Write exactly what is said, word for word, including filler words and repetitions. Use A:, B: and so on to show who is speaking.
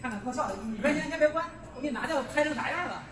A: 看看特效。你别先先别关，我给你拿掉，拍成啥样了？